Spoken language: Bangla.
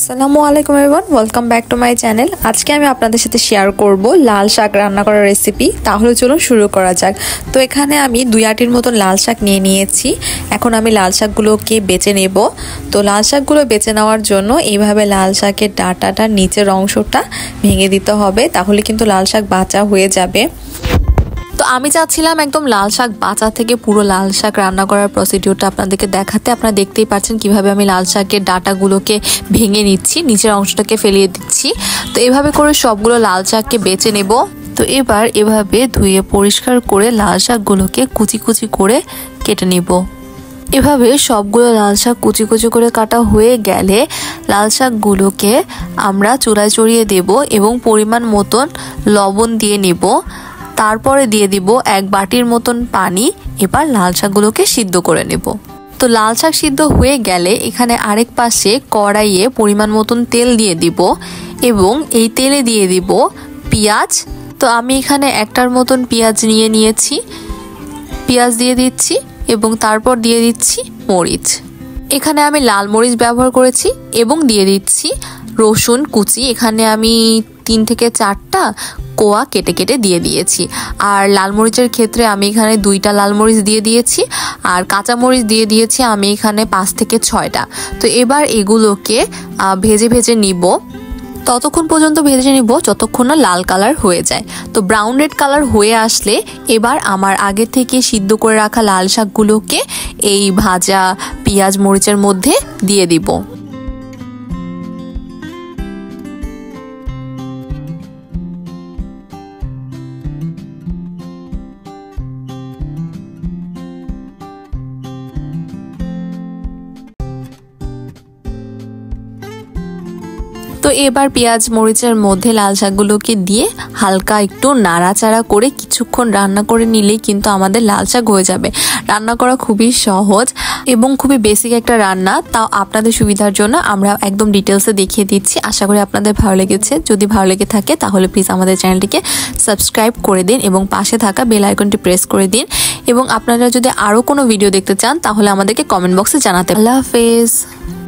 আসসালামু আলাইকুম everyone, welcome back to my channel. আজকে আমি আপনাদের সাথে শেয়ার করব লাল শাক রান্না করার রেসিপি। তাহলে চলুন শুরু করা যাক। তো এখানে আমি 2 আটির মতন লাল শাক নিয়ে নিয়েছি। এখন আমি লাল শাকগুলোকে বেছে নেব। তো লাল শাকগুলো বেছে নেওয়ার জন্য এইভাবে লাল শাকের ডাঁটাটার নিচের অংশটা ভেঙে দিতে হবে, তাহলে কিন্তু লাল শাক বাঁচা হয়ে যাবে। তো আমি চাচ্ছিলাম একদম লাল শাক বাঁচা থেকে পুরো লাল শাক রান্না করার প্রসিডিউরটা আপনাদেরকে দেখাতে। আপনারা দেখতেই পাচ্ছেন কিভাবে আমি লাল শাকের ডাঁটাগুলোকে ভেঙে নিচ্ছি, নিচের অংশটাকে ফেলিয়ে দিচ্ছি। তো এভাবে করে সবগুলো লাল শাককে বেছে নেব। তো এবার এভাবে ধুয়ে পরিষ্কার করে লাল শাকগুলোকে কুচি কুচি করে কেটে নেব। এভাবে সবগুলো লাল শাক কুচি কুচি করে কাটা হয়ে গেলে লাল শাকগুলোকে আমরা চুলায় চড়িয়ে দেব এবং পরিমাণ মতন লবণ দিয়ে নেব। তারপরে দিয়ে দিব 1 বাটির মতন পানি। এবার লাল শাকগুলোকে সিদ্ধ করে নেব। তো লাল শাক সিদ্ধ হয়ে গেলে এখানে আরেক পাশে কড়াইয়ে পরিমাণ মতন তেল দিয়ে দিব এবং এই তেলে দিয়ে দিব পেঁয়াজ। তো আমি এখানে 1টার মতন পেঁয়াজ নিয়েছি। পেঁয়াজ দিয়ে দিচ্ছি এবং তারপর দিয়ে দিচ্ছি মরিচ। এখানে আমি লাল মরিচ ব্যবহার করেছি এবং দিয়ে দিচ্ছি রসুন কুচি। এখানে আমি 3 থেকে 4টা কোয়া কেটে কেটে দিয়ে দিয়েছি। আর লাল মরিচের ক্ষেত্রে আমি এখানে 2টা লাল মরিচ দিয়ে দিয়েছি আর কাঁচা মরিচ দিয়ে দিয়েছি আমি এখানে 5 থেকে 6টা। তো এবার এগুলোকে ভেজে ভেজে নিব। ততক্ষণ পর্যন্ত ভেজে নিব যতক্ষণ না লাল কালার হয়ে যায়। তো ব্রাউন রেড কালার হয়ে আসলে এবার আমার আগে থেকে সিদ্ধ করে রাখা লাল শাকগুলোকে এই ভাজা পেঁয়াজ মরিচের মধ্যে দিয়ে দিব। তো এবার পেঁয়াজ মরিচের মধ্যে লাল শাকগুলোকে দিয়ে হালকা একটু নাড়াচাড়া করে কিছুক্ষণ রান্না করে নিলেই কিন্তু আমাদের লাল শাক হয়ে যাবে। রান্না করা খুবই সহজ এবং খুবই বেসিক একটা রান্না। তাও আপনাদের সুবিধার জন্য আমরা একদম ডিটেলসে দেখিয়ে দিচ্ছি। আশা করি আপনাদের ভালো লেগেছে। যদি ভালো লেগে থাকে তাহলে প্লিজ আমাদের চ্যানেলটিকে সাবস্ক্রাইব করে দিন এবং পাশে থাকা বেল আইকনটি প্রেস করে দিন। এবং আপনারা যদি আরও কোনো ভিডিও দেখতে চান তাহলে আমাদেরকে কমেন্ট বক্সে জানাতে। আল্লাহ হাফেজ।